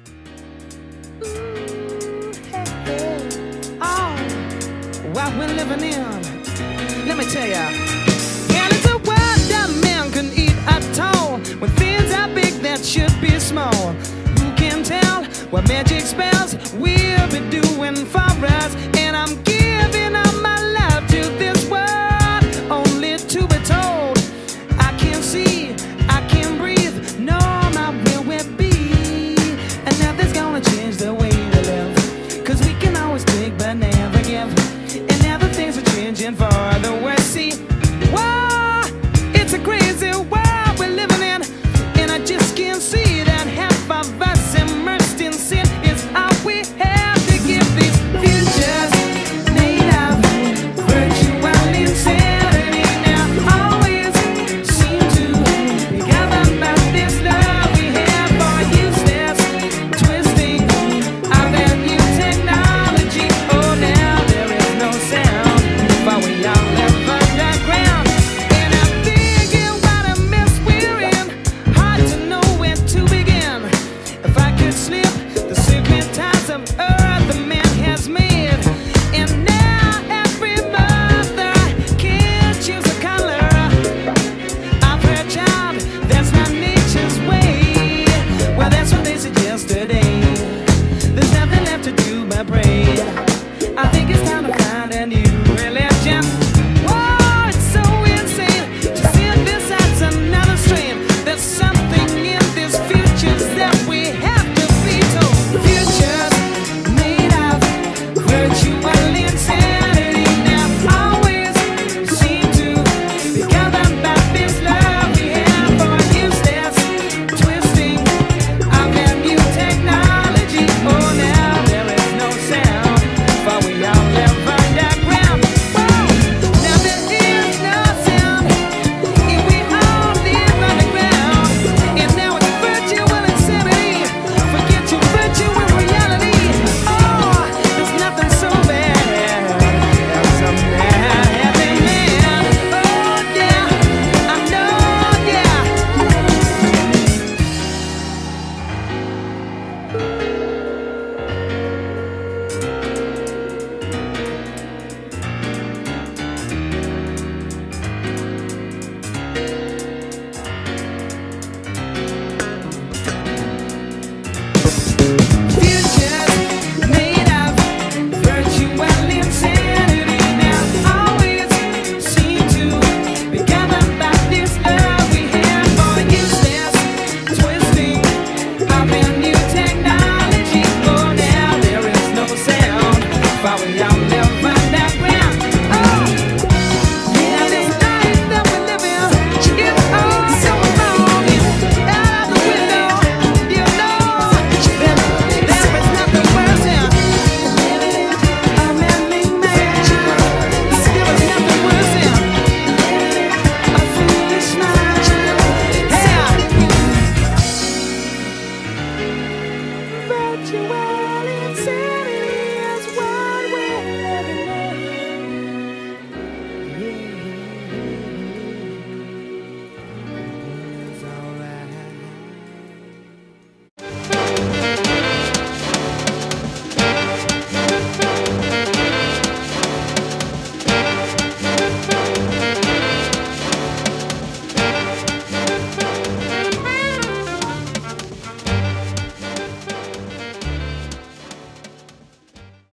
Ooh, hey, hey. Oh, what we're living in, let me tell ya. And it's a world that man can eat at all, when things are big that should be small. Who can tell what magic spells we'll be doing for us? And I'm giving up